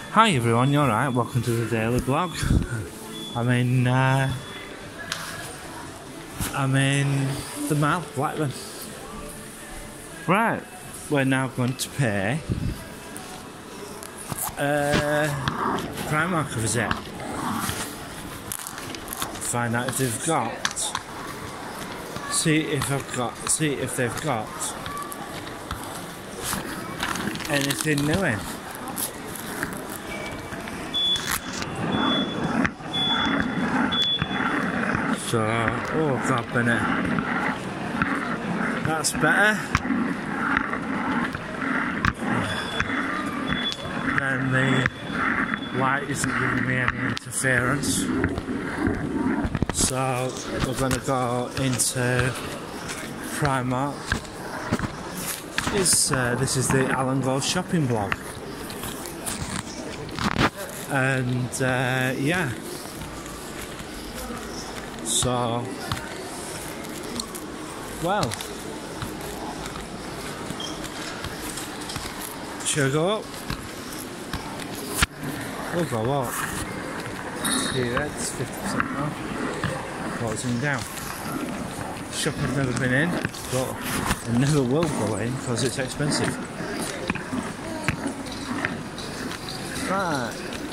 Hi everyone, you alright? Welcome to the daily blog. I'm in the Mall, Blackburn. Right, we're now going to pay Primark a visit. Find out if they've got. See if they've got anything new in. So, oh God, Bennett, that's better. Then the light isn't giving me any interference. So we're going to go into Primark. This is the Alan Grove shopping blog, and yeah. So, well, should we go up? We'll go up. See, that's 50% off. Closing down. Shop I've never been in, but I never will go in because it's expensive. Right.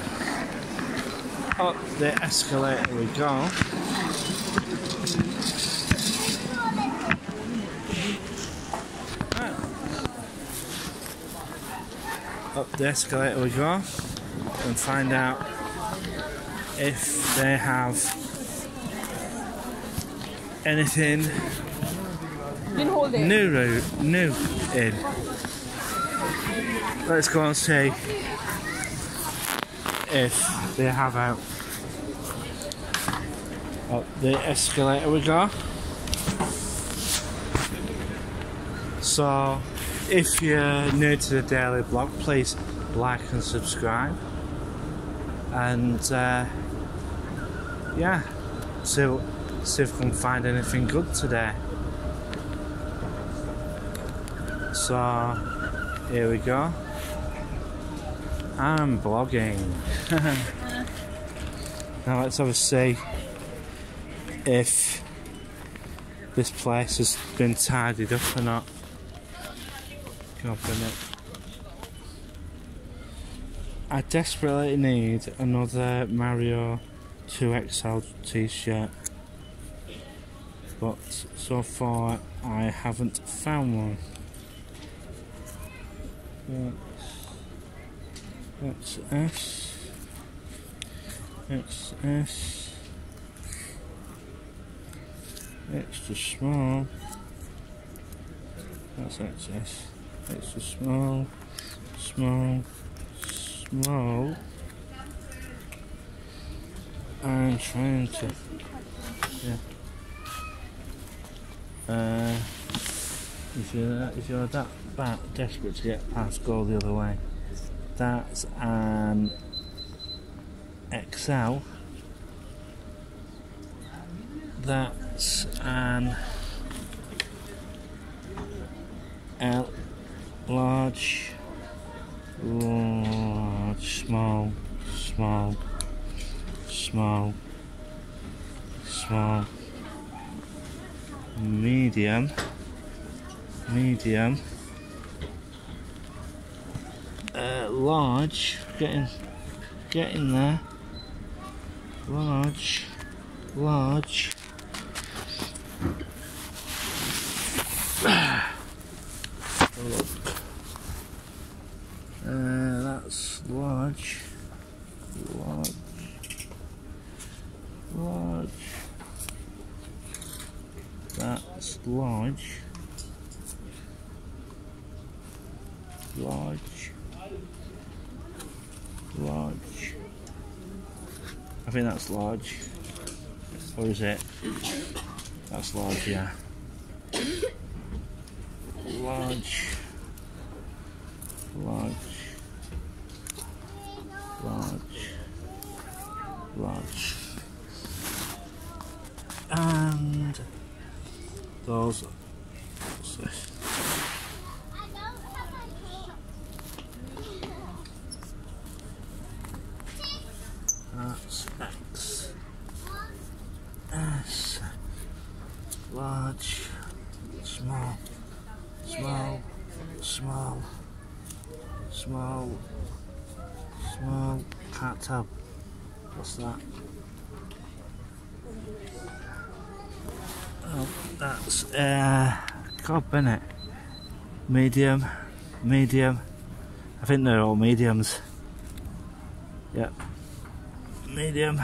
Up the escalator we go. Up the escalator we go and find out if they have anything new in. Let's go and see if they have out. Up the escalator we go. So if you're new to the daily blog, please like and subscribe, and yeah, see if we can find anything good today. So here we go. I'm blogging. Now let's have a see if this place has been tidied up or not. I desperately need another Mario 2XL t-shirt, but so far I haven't found one. That's XS, extra small, that's XS. Extra small, small. I'm trying to, yeah. If you're that desperate to get past, go the other way. That's an XL. That's an L. Large, small, medium, large, getting there, large. Look. That's large. That's large. I think that's large. Or is it? That's large, yeah. Large. And those. What's this? X, S, large, small, small, small, small, small, can't tell. What's that? Oh, that's God, Bennett. Medium, medium. I think they're all mediums. Yep. Medium.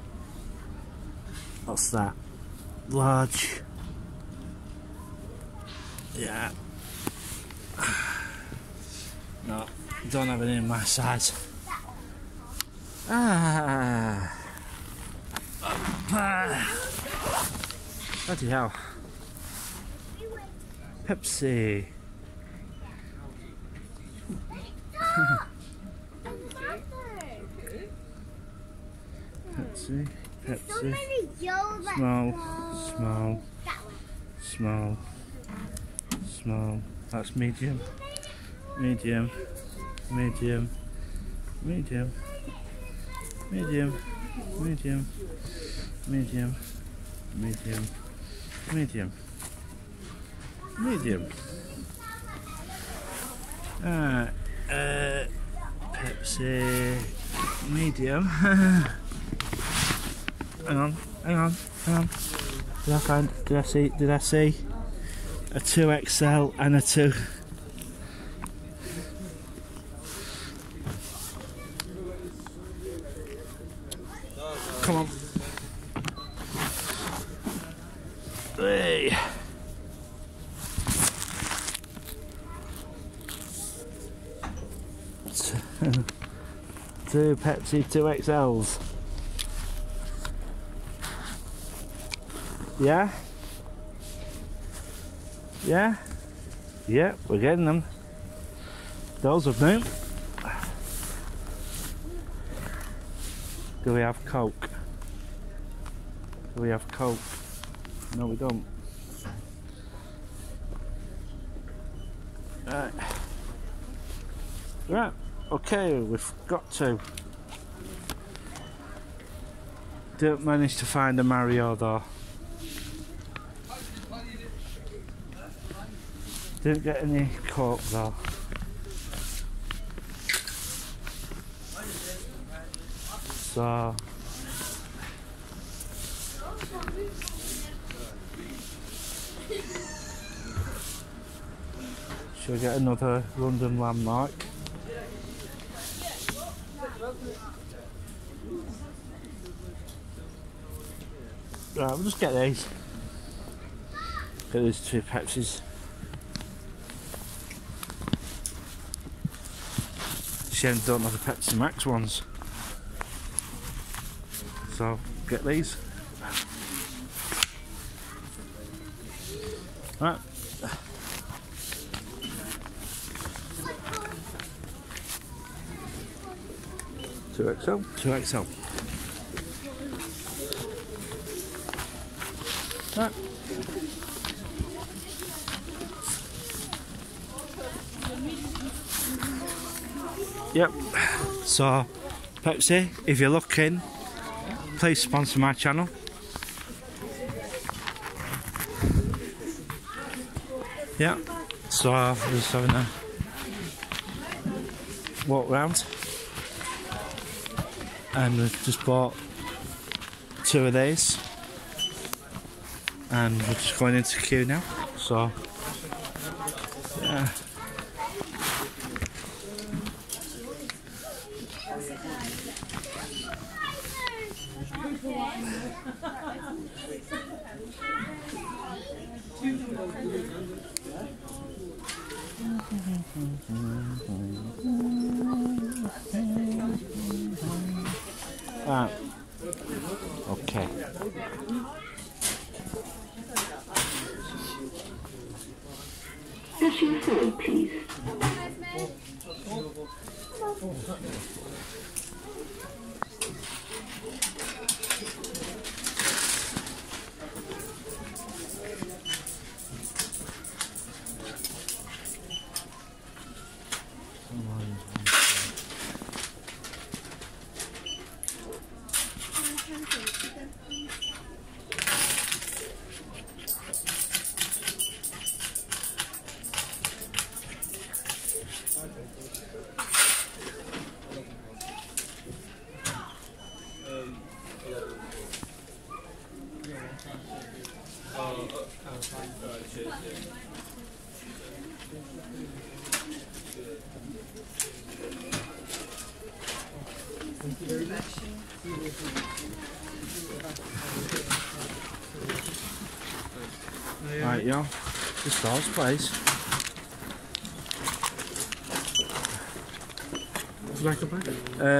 What's that? Large. Yeah. No, don't have any in my size. Bloody hell. Pepsi. Pepsi, Pepsi. Small, small, small, small. That's medium, medium, medium, medium, medium, medium, medium, medium, medium, medium. Pepsi, medium. Hang on, hang on, hang on. Did I see a 2XL and a 2? Come on. Hey. Two Pepsi 2XLs. Yeah? Yeah? Yeah, we're getting them. Those are new. Do we have Coke? Do we have Coke? No, we don't. Right. Right. Okay, we've got to. Didn't manage to find a Mario though. Didn't get any Coke though. So should we get another London landmark? Right, we'll just get these. Get these 2 Pepsis. Shame don't have the Pepsi Max ones. So get these. Right. Two XL. Right. Yep. So, Pepsi, if you're looking, please sponsor my channel. Yeah. So we're just having a walk round, and we've just bought 2 of these. And we're just going into queue now, so yeah. Okay. What's your phone, please? Right, yo. Just those, please. Would you like a bag?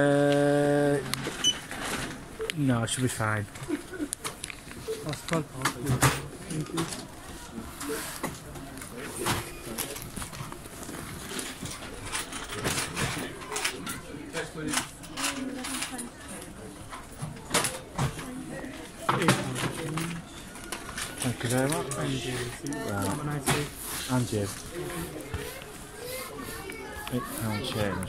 No, it should be fine. That's £12. Thank you. Thank you very much. And you. Have a nice day. And you. £8 change.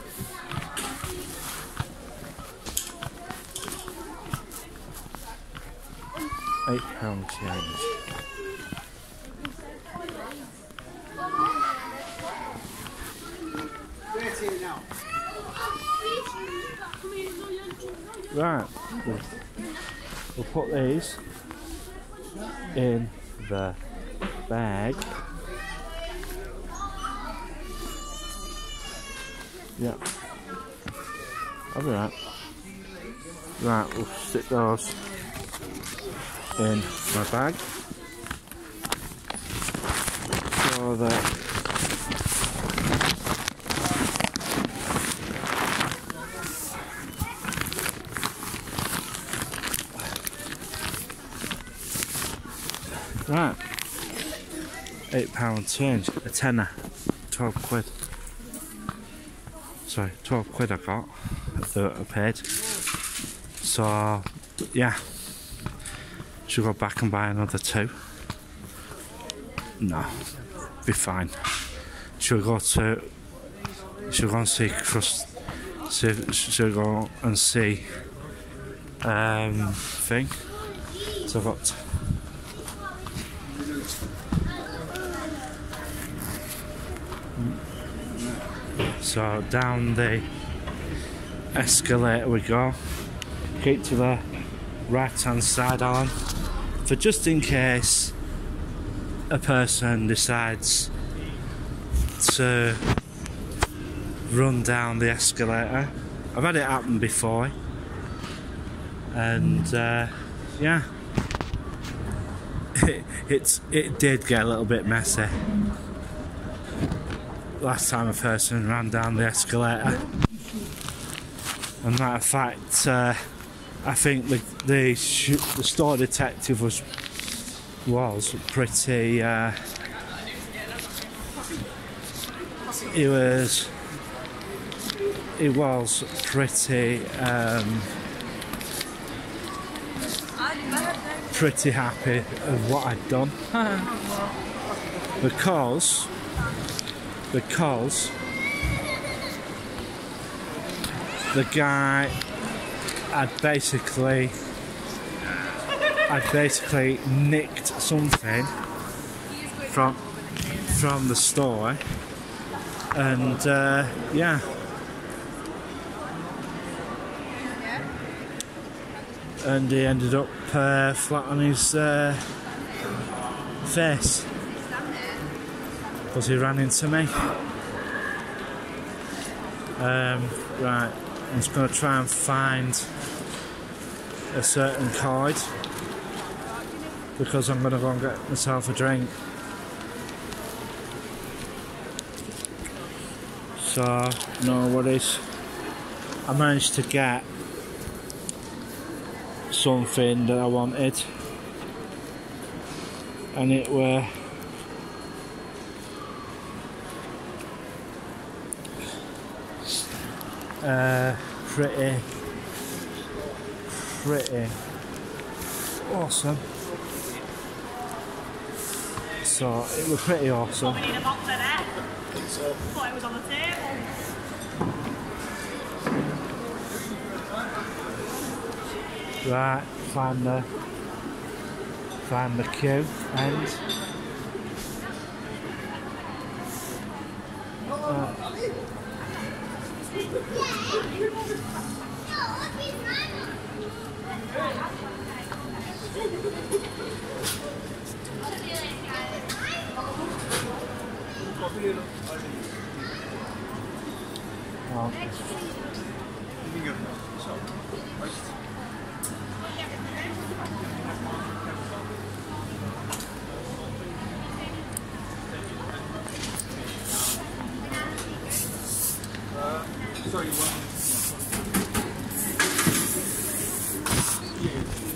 £8 change. Right, we'll put these in the bag. Yeah, I'll be right. Right, we'll stick those in my bag so that right, £8 change, a tenner, 12 quid. Sorry, 12 quid I got, I paid. So, yeah, should go back and buy another 2. No, be fine. Should go and see should go and see thing. So I've got so down the escalator we go. Keep to the right hand side, Alan, for just in case a person decides to run down the escalator. I've had it happen before, and yeah, it did get a little bit messy last time a person ran down the escalator. And matter of fact, I think the store detective was pretty. He was pretty pretty happy of what I'd done because the guy had basically nicked something from the store, and yeah, and he ended up flat on his face because he ran into me. Right, I'm just going to try and find a certain card because I'm going to go and get myself a drink. So, no worries. I managed to get something that I wanted, and it were pretty awesome. So it was pretty awesome. We need a box there. Thought it was on the table. Right, find the queue and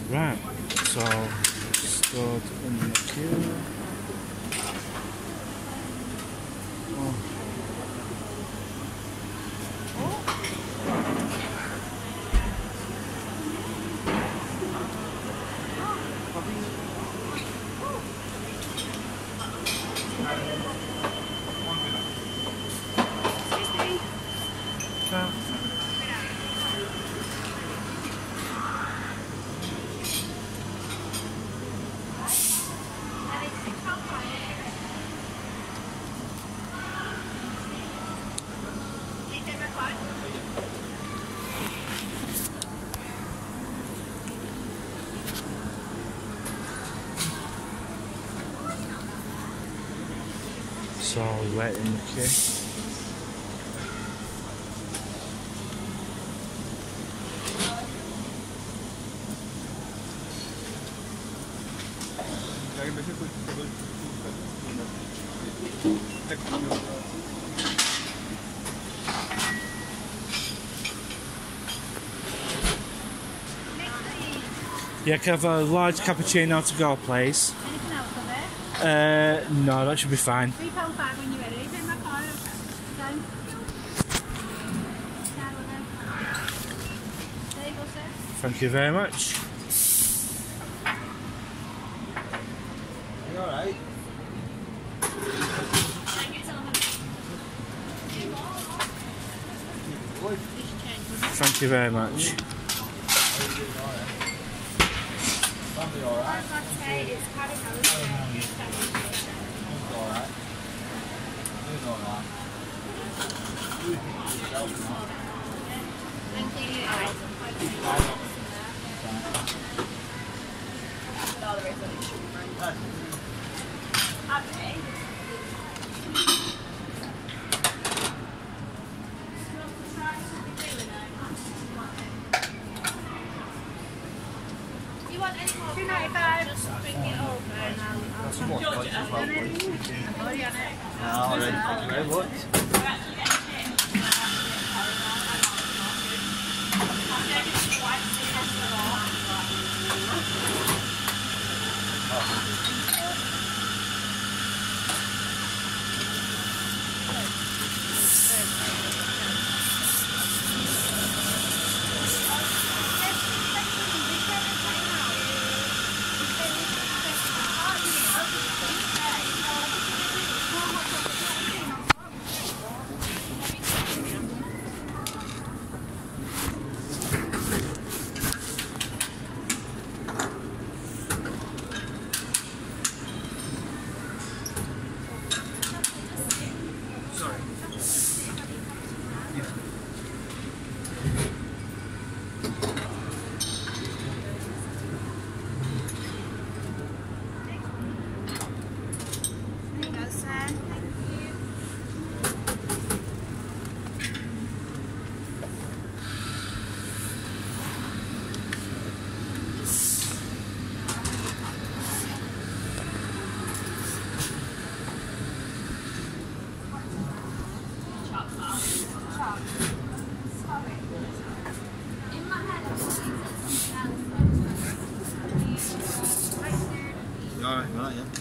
Right, so stood in the queue. Oh. So we wait in the queue. Yeah, can I have a large cappuccino to go, please? Anything else of it? No, that should be fine. £3.5 when you're ready. Take my card. Done. There you go, sir. Thank you very much. You alright? Thank you very much. Family alright? It's Alright. Doing alright. You want any more? £2.95. Just bring it over and I'll Some more choice as well, please. Alright, thank you very much. Alright, yeah.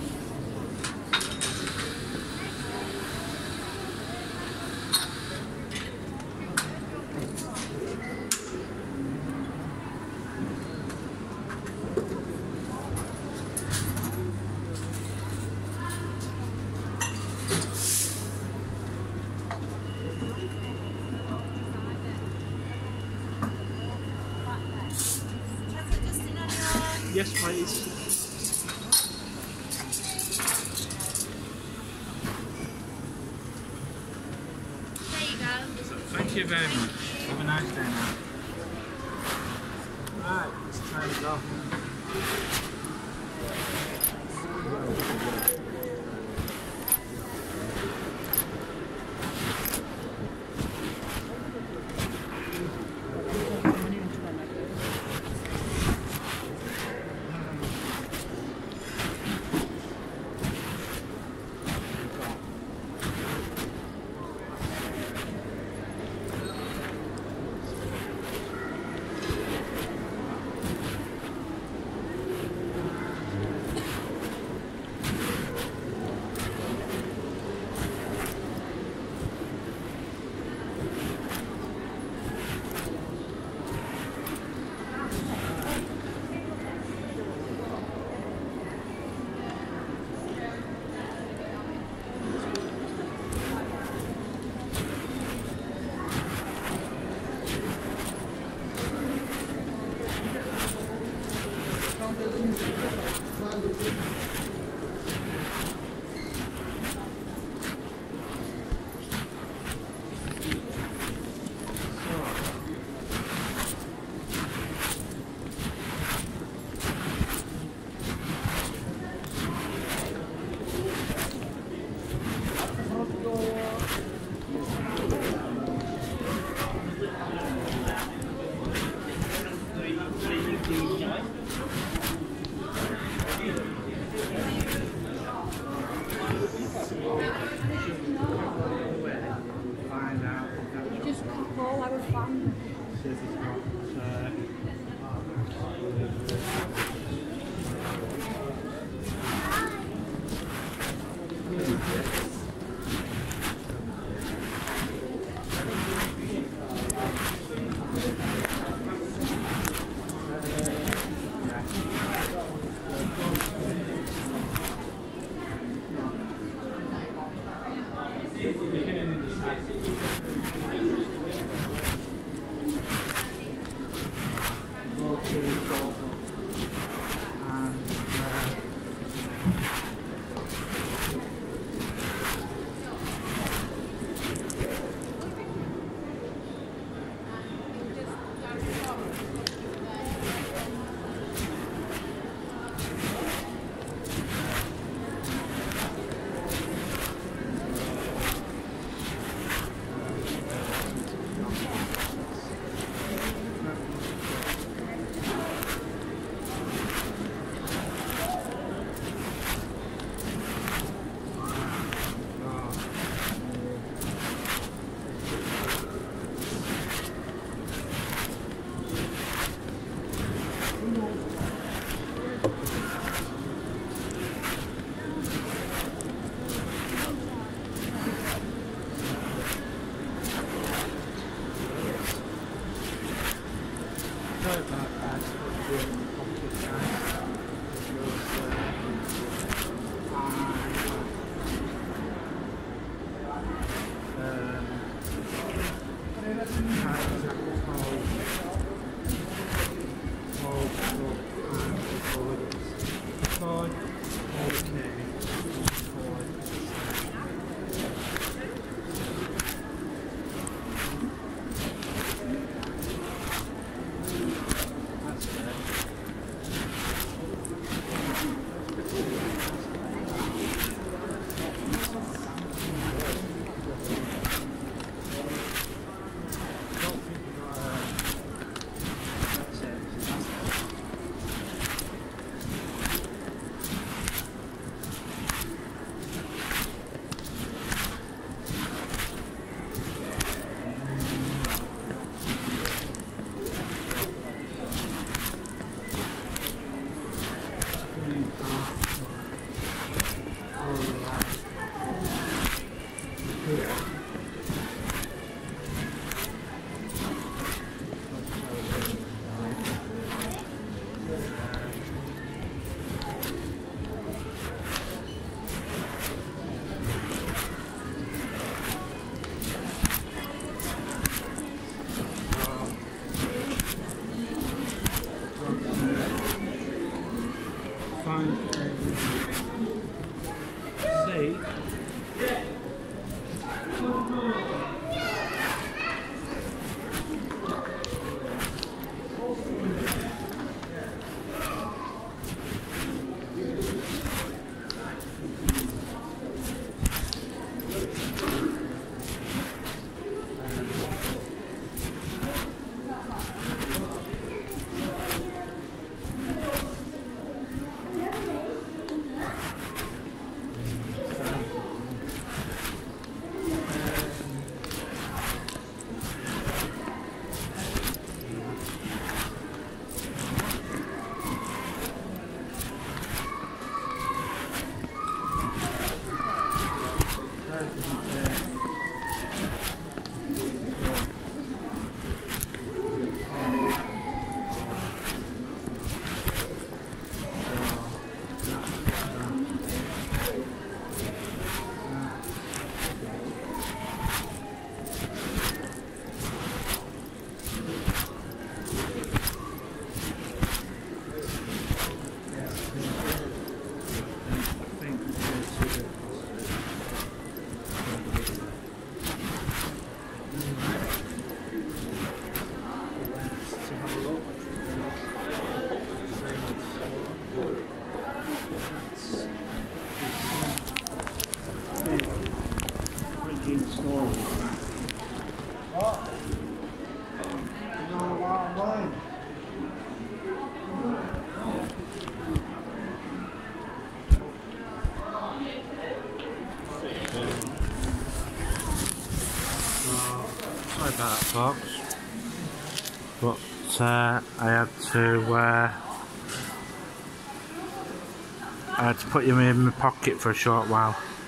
Yes, please. There you go. Thank you very much. Have a nice day now. Right, let's try and go. Sorry about that, folks. but I had to put him in my pocket for a short while.